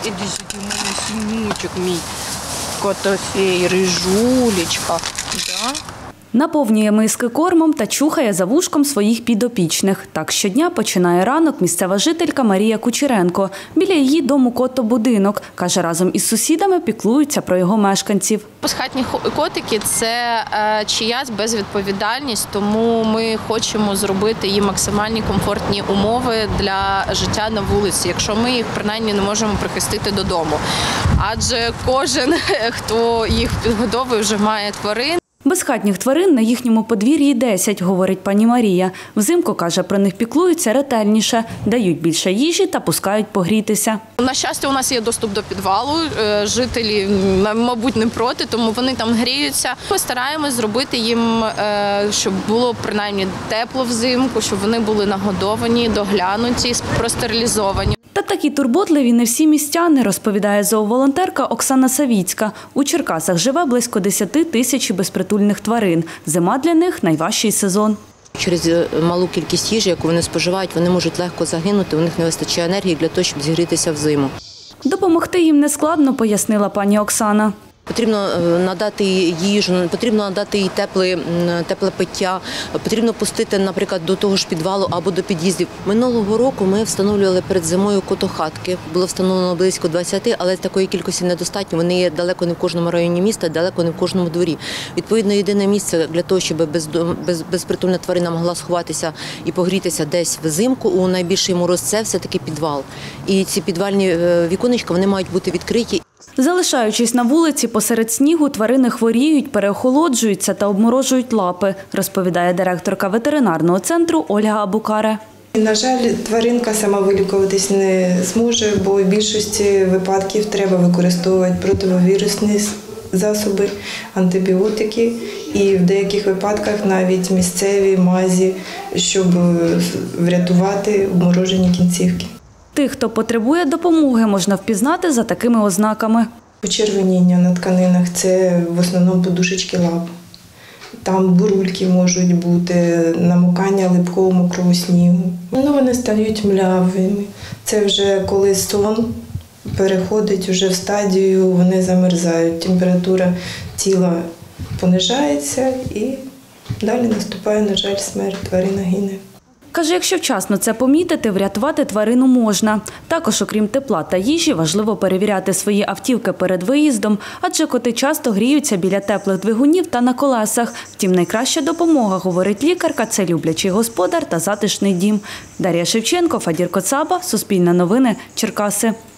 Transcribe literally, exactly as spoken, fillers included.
Іди сюди, у мене синючок мій. Котофей, рижулечка. Да? Наповнює миски кормом та чухає за вушком своїх підопічних. Так щодня починає ранок місцева жителька Марія Кучеренко. Біля її дому котобудинок. Каже, разом із сусідами піклуються про його мешканців. Безхатні котики – це чиясь безвідповідальність, тому ми хочемо зробити їм максимальні комфортні умови для життя на вулиці, якщо ми їх принаймні не можемо прихистити додому. Адже кожен, хто їх підгодовує, вже має тварин. Безхатніх тварин на їхньому подвір'ї десять, говорить пані Марія. Взимку, каже, про них піклуються ретельніше, дають більше їжі та пускають погрітися. На щастя, у нас є доступ до підвалу, жителі, мабуть, не проти, тому вони там гріються. Ми стараємось зробити їм, щоб було принаймні тепло взимку, щоб вони були нагодовані, доглянуті, простерилізовані. Та такі турботливі не всі містяни, розповідає зооволонтерка Оксана Савіцька. У Черкасах живе близько десяти тисяч безпритульних тварин. Зима для них – найважчий сезон. Через малу кількість їжі, яку вони споживають, вони можуть легко загинути, у них не вистачає енергії для того, щоб зігрітися взиму. Допомогти їм нескладно, пояснила пані Оксана. Потрібно надати їжу, потрібно надати їй тепле, тепле пиття, потрібно пустити, наприклад, до того ж підвалу або до під'їздів. Минулого року ми встановлювали перед зимою котохатки. Було встановлено близько двадцяти, але такої кількості недостатньо. Вони є далеко не в кожному районі міста, далеко не в кожному дворі. Відповідно, єдине місце для того, щоб без, безпритульна тварина могла сховатися і погрітися десь взимку у найбільший мороз – це все-таки підвал. І ці підвальні віконечка, вони мають бути відкриті. Залишаючись на вулиці посеред снігу, тварини хворіють, переохолоджуються та обморожують лапи, розповідає директорка ветеринарного центру Ольга Абукаре. На жаль, тваринка сама вилікуватись не зможе, бо в більшості випадків треба використовувати противовірусні засоби, антибіотики і в деяких випадках навіть місцеві мазі, щоб врятувати обморожені кінцівки. Тих, хто потребує допомоги, можна впізнати за такими ознаками. Почервоніння на тканинах – це в основному подушечки лап. Там бурульки можуть бути, намокання липкого мокрого снігу. Ну, вони стають млявими. Це вже коли сон переходить вже в стадію, вони замерзають. Температура тіла понижається і далі наступає, на жаль, смерть, тварина гине. Каже, якщо вчасно це помітити, врятувати тварину можна. Також, окрім тепла та їжі, важливо перевіряти свої автівки перед виїздом, адже коти часто гріються біля теплих двигунів та на колесах. Втім, найкраща допомога, говорить лікарка, це люблячий господар та затишний дім. Дар'я Шевченко, Фадір Коцаба, Суспільне новини, Черкаси.